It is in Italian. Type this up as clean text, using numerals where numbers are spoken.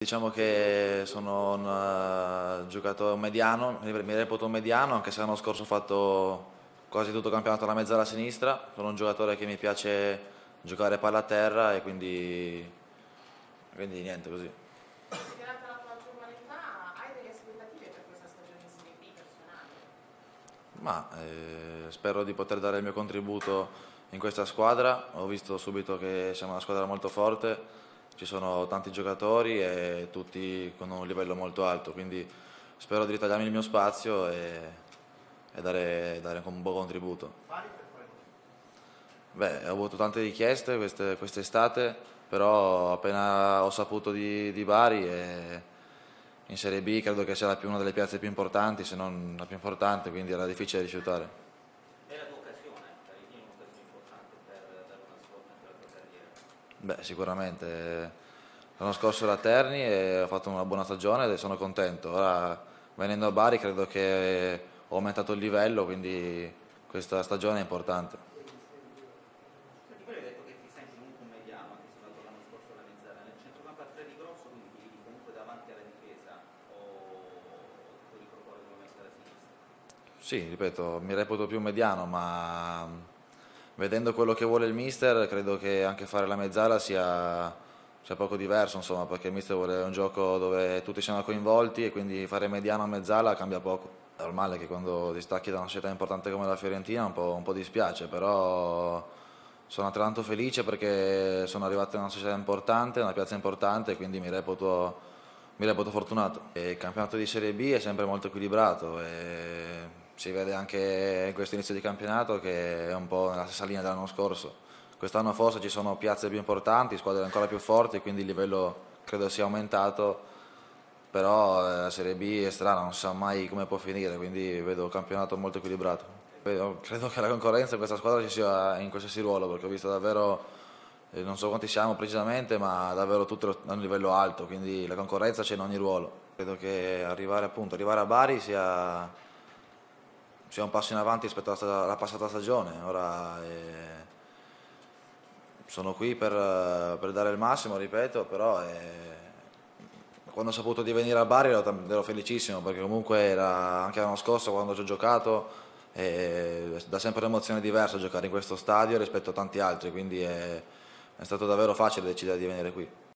Diciamo che sono un giocatore mediano, mi reputo un mediano, anche se l'anno scorso ho fatto quasi tutto il campionato alla mezzala sinistra. Sono un giocatore che mi piace giocare palla a terra e quindi niente così. Considerata la tua giovane hai delle aspettative per questa stagione in Serie B personali? Ma spero di poter dare il mio contributo in questa squadra. Ho visto subito che siamo una squadra molto forte, ci sono tanti giocatori e tutti con un livello molto alto, quindi spero di ritagliarmi il mio spazio e dare un buon contributo. Beh, ho avuto tante richieste quest'estate, però appena ho saputo di Bari e in Serie B credo che sia una delle piazze più importanti, se non la più importante, quindi era difficile rifiutare. È la tua occasione, la ritieni un'occasione importante per dare una svolta anche alla tua carriera? Beh, sicuramente. L'anno scorso ero a Terni e ho fatto una buona stagione e sono contento. Ora venendo a Bari credo che ho aumentato il livello, quindi questa stagione è importante. Senti, poi hai detto che ti senti comunque un mediano, anche se hai fatto l'anno scorso la mezzala. Nel centrocampo a tre di grosso, quindi ti vedi comunque davanti alla difesa o puoi riproporre nuovamente alla sinistra? Sì, ripeto, mi reputo più mediano, ma vedendo quello che vuole il mister, credo che anche fare la mezzala sia poco diverso, insomma, perché il mister vuole un gioco dove tutti siano coinvolti e quindi fare mediano a mezzala cambia poco. È normale che quando ti stacchi da una società importante come la Fiorentina un po' dispiace, però sono altrettanto felice perché sono arrivato in una società importante, una piazza importante, quindi mi reputo fortunato. E il campionato di Serie B è sempre molto equilibrato e si vede anche in questo inizio di campionato che è un po' nella stessa linea dell'anno scorso. Quest'anno forse ci sono piazze più importanti, squadre ancora più forti, quindi il livello credo sia aumentato, però la Serie B è strana, non si sa mai come può finire, quindi vedo un campionato molto equilibrato. Credo che la concorrenza in questa squadra ci sia in qualsiasi ruolo, perché ho visto davvero, non so quanti siamo precisamente, ma davvero tutto a un livello alto, quindi la concorrenza c'è in ogni ruolo. Credo che arrivare a Bari sia un passo in avanti rispetto alla passata stagione. Ora sono qui per dare il massimo, ripeto, però quando ho saputo di venire a Bari ero felicissimo perché comunque era anche l'anno scorso quando ci ho giocato dà sempre un'emozione diversa giocare in questo stadio rispetto a tanti altri, quindi è stato davvero facile decidere di venire qui.